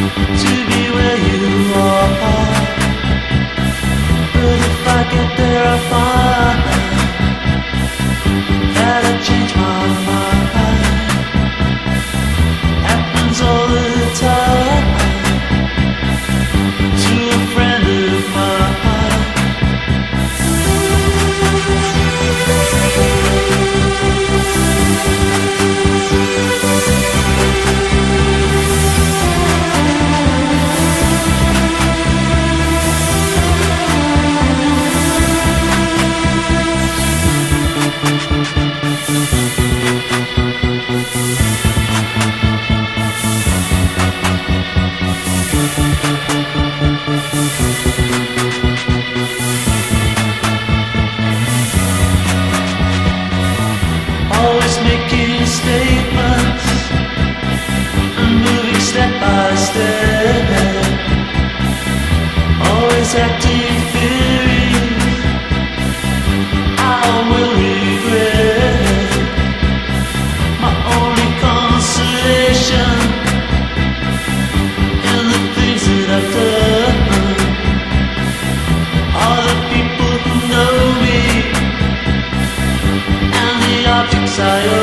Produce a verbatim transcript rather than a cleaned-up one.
to be where you are. But if I get there, I find that I change my mind. Happens all the time to a friend of mine. Always making statements and moving step by step. Always acting theories I will regret. My only consolation in the things that I've done are the people who know me and the objects I own.